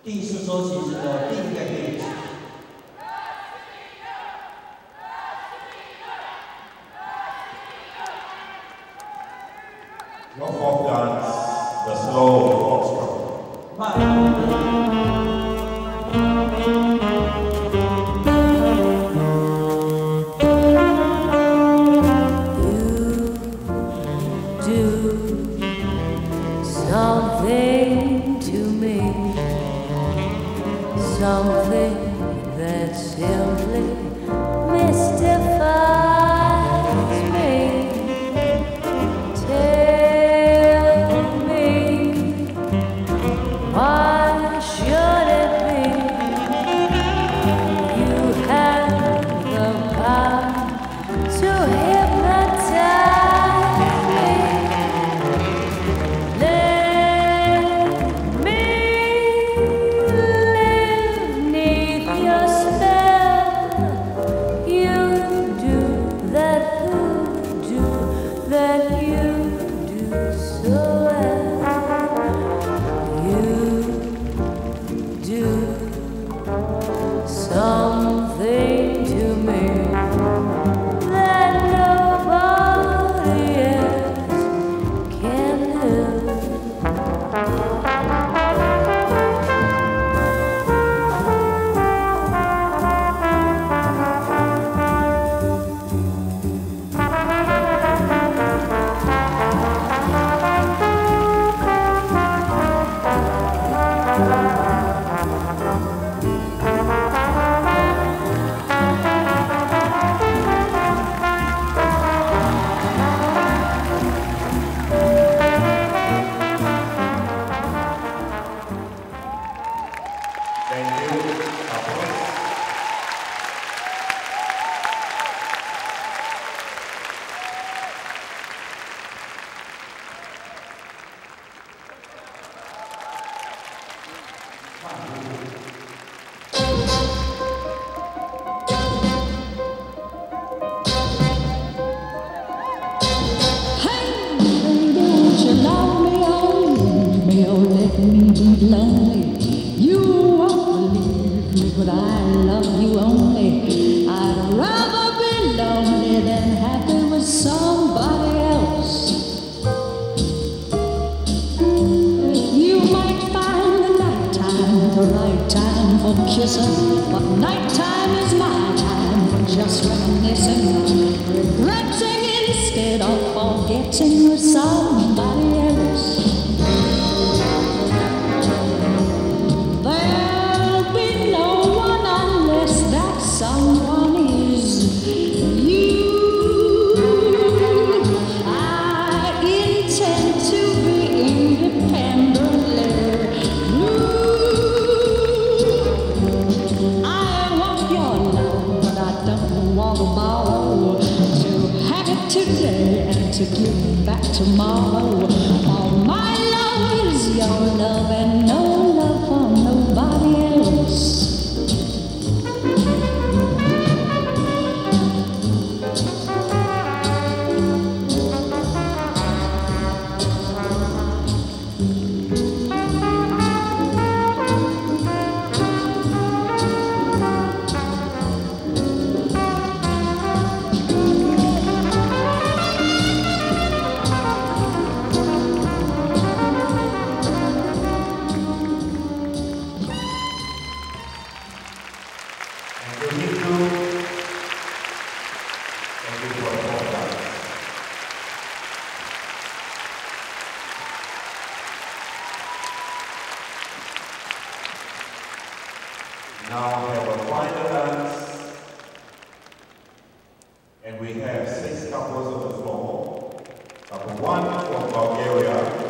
第四周其实的第一个电影。 Your folk dance, the slow foxtrot. 慢。 Something to me, something that simply mystifies me. Tell me, why should it be you have the power to hypnotize me? That you do so well. You do something to me that nobody else can do. Thank you. Hey, don't you love me, or let me be lonely. You won't believe me, but I love you only. I'd rather be lonely than happy with somebody else. You might find the nighttime the right time for kissing, but nighttime is my time for just reminiscing, regretting instead of forgetting with somebody else. There'll be no one unless that someone is you. I intend to be independently blue. I want your love, but I don't want to borrow. To have it today and to give it back tomorrow. All my love is your love and no love for nobody else. Thank you for the folk dance. Now we have a final dance, and we have 6 couples on the floor. Couple 1 from Bulgaria.